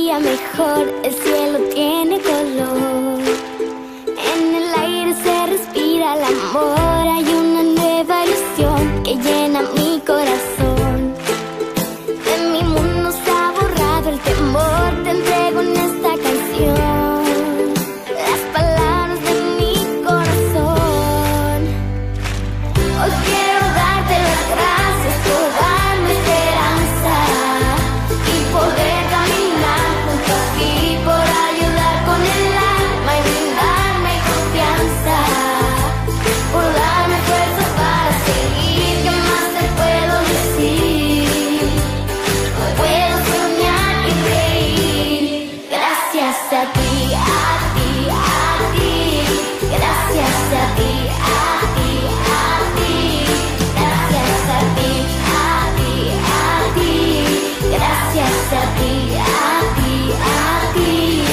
día mejor, el cielo tiene color. En el aire se respira el amor, hay una nueva ilusión que llena mi corazón. De mi mundo se ha borrado el temor, te entrego en esta canción las palabras de mi corazón. Hoy quiero darte las gracias por darme esperanza y poder caminar junto a ti, por ayudar con el alma y brindarme confianza, por darme fuerza para seguir. ¿Qué más te puedo decir? Hoy puedo soñar y reír gracias a ti, a ti, a ti. Gracias a ti, a ti, a ti. Gracias a ti, a ti, a ti. Gracias a ti, a ti, a ti.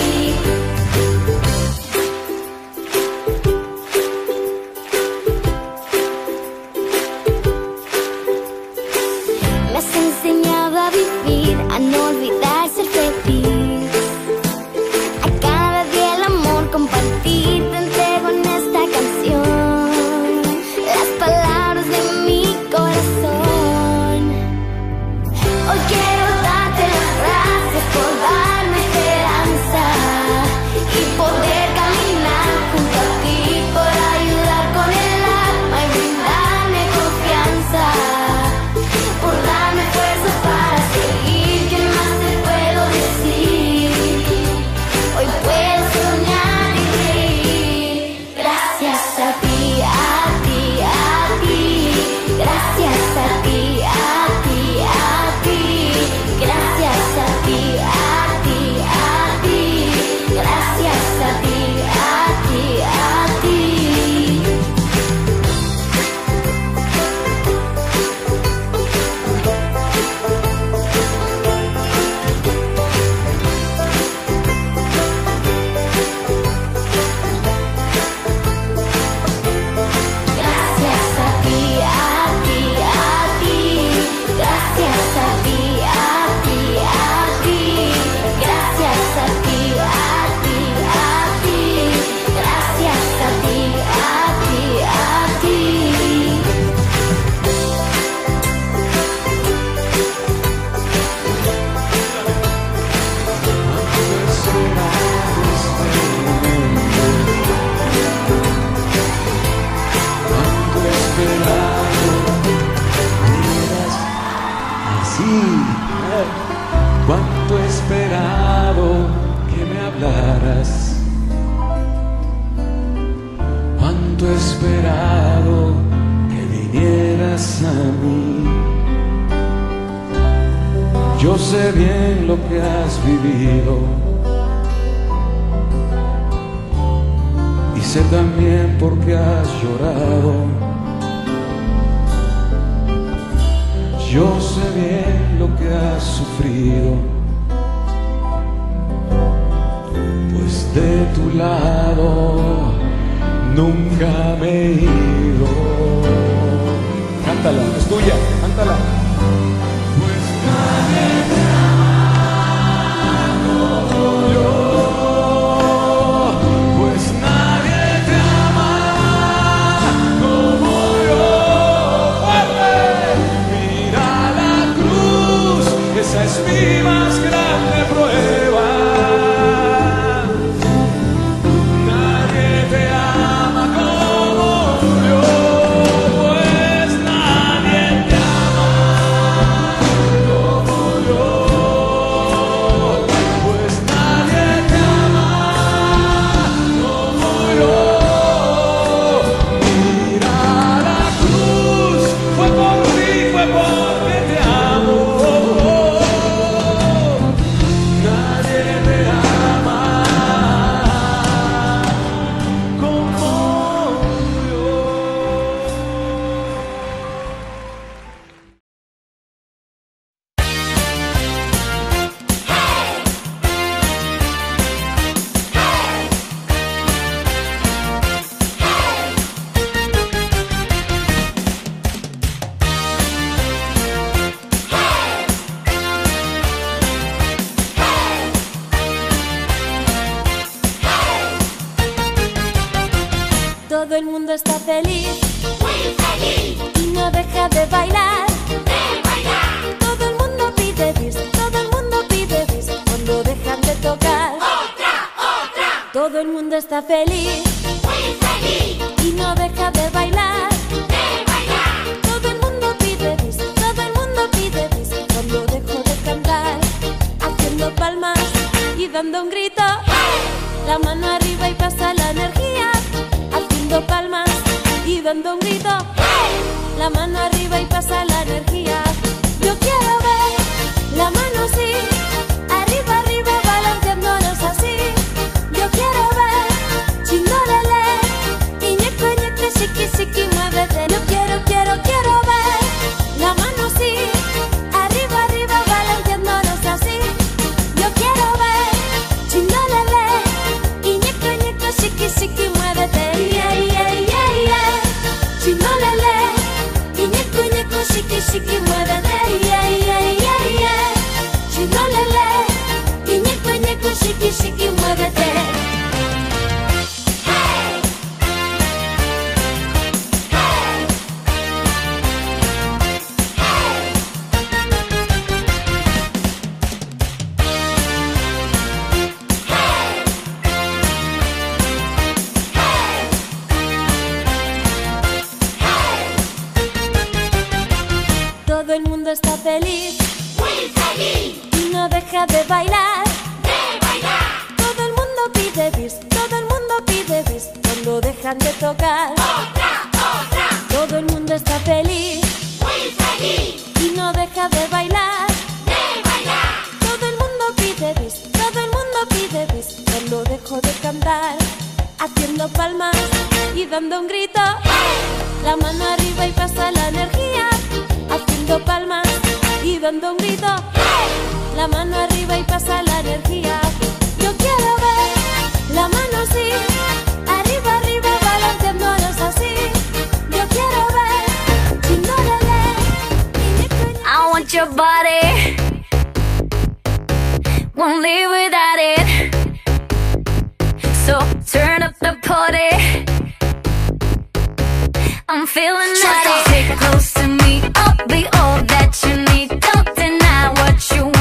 Me has enseñado a vivir, a no olvidar ser feliz. A cada día el amor compartir, te entrego en esta canción las palabras de mi corazón. Hoy quiero darte las gracias por darme esperanza y poder caminar junto a ti, por ayudar con el alma y brindarme confianza, por darme fuerza para seguir. ¿Qué más te puedo decir? Hoy puedo soñar y reír gracias a ti, a ti, a ti. Gracias a ti, a ti, a ti. Gracias a ti, a ti, a ti. Gracias a ti, a ti, a ti. Gracias a ti, a ti, a ti. Gracias a ti, a ti, a ti. Gracias a ti, a ti, a ti. Gracias a ti, a ti, a ti. Cuánto he esperado que me hablaras, cuánto he esperado que vinieras a mí. Yo sé bien lo que has vivido y sé también por qué has llorado. Yo sé bien lo que has sufrido, pues de tu lado nunca me he ido. Cántala, es tuya, cántala. Pues nadie te ama como yo, pues nadie te ama como yo. Mira la cruz, esa es mi más grande prueba. Nadie te ama como yo, pues nadie te ama. Todo el mundo está feliz, muy feliz, y no deja de bailar, Todo el mundo pide bis, todo el mundo pide bis, cuando dejan de tocar. Otra, otra. Todo el mundo está feliz, muy feliz, y no deja de bailar, Todo el mundo pide bis, todo el mundo pide bis, cuando dejo de cantar, haciendo palmas y dando un grito. La mano arriba y pasa la energía, haciendo palmas y dando un grito. La mano arriba y pasa la energía. Yo quiero ver la mano así, arriba, arriba, balanceándonos así. Yo quiero ver chindolele, y ñeco, ñeco, chiqui, chiqui, muévete. Yo quiero ver la mano así, arriba, arriba, balanceándonos así. Yo quiero ver chindolele, chiqui, chiqui, muévete, yeah, yeah, yeah, yeah. Chindolele, y ñeco, ñeco, chiqui, chiqui, muévete, yeah, yeah, yeah, yeah. Chindolele, y ñeco, ñeco, chiqui, chiqui, muévete. Hey, hey, Todo el mundo está feliz, muy feliz, y no deja de bailar, Todo el mundo pide bis, todo el mundo pide bis, cuando dejan de tocar. Otra, otra. Todo el mundo está feliz, muy feliz, y no deja de bailar, Todo el mundo pide bis, todo el mundo pide bis, cuando dejo de cantar, haciendo palmas y dando un grito. La mano arriba y pasa la energía, haciendo palmas y dando un grito. La mano arriba y pasa la energía. Yo quiero ver la mano así, arriba, arriba, balanceándonos así. Yo quiero ver chindolele. I want your body, won't live without it. So turn up the party, I'm feeling naughty. Stay close to me, I'll be all that you need. Don't deny what you want.